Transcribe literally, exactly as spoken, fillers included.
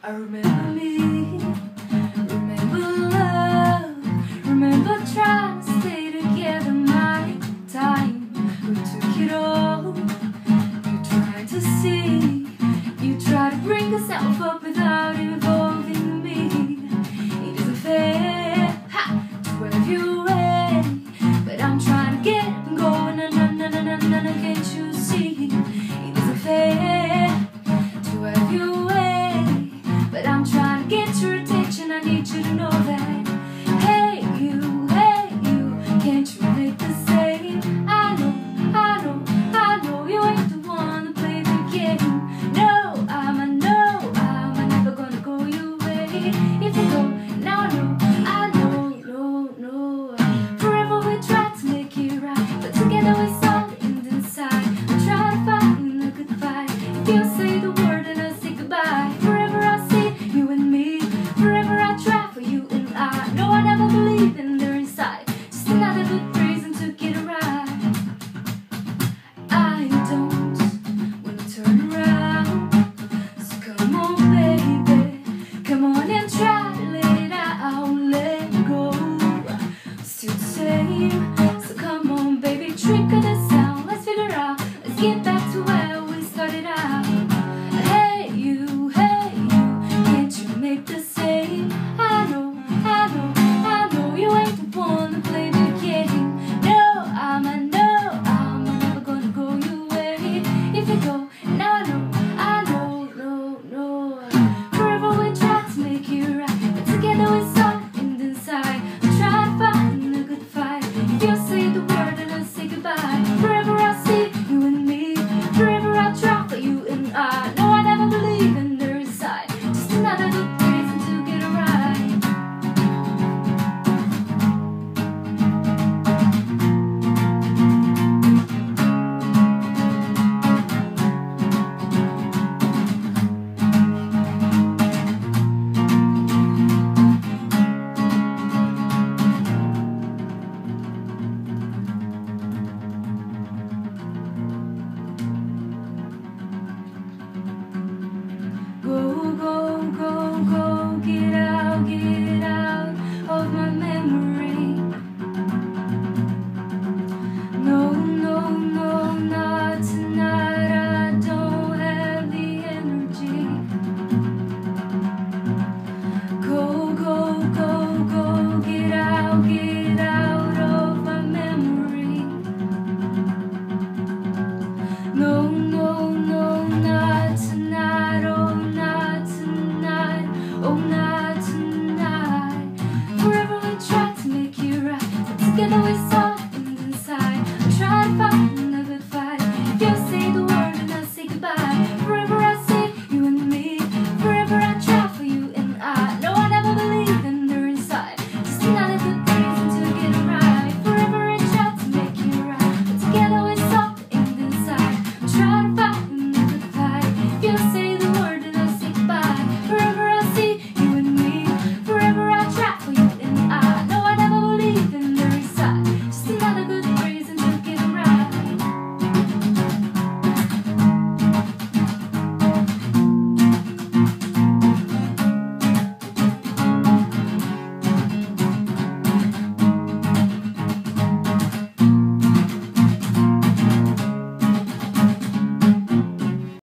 I remember me, remember love, remember trying to stay together my time. We took it all, you tried to see, you tried to bring yourself up without involving me. It isn't fair ha, to have you ready, but I'm trying to get going, na na na na na na na, can't you see? It isn't fair to have you ready, but I'm trying to get your attention. I need you to know that. Hey you, hey you, can't you make the same? I know, I know, I know you ain't the one to play the game. No, I'm a no, I'm never gonna go your way. If you go, now I know, I know, no, no. Forever we tried to make it right, but together we saw the end inside. We try to find a good fight. If you say the word and I say goodbye, forever I see you and me. Forever I try for you and I. No, I never believe in their inside. Just another good reason to get it right. I don't wanna turn around, so come on baby, come on and try to let it out, let go. Still the same, so come on baby, trick of the sound, let's figure out, let's get back to where we started out. Hey you, hey you, can't you make the same? I know, I know, I know you ain't the one to play the game. No, I'm a no, I'm never gonna go your way. If you go, now I know, I know, no, no. Forever we tried to make it right, but together we saw it inside. We tried to find a good fight. If you say the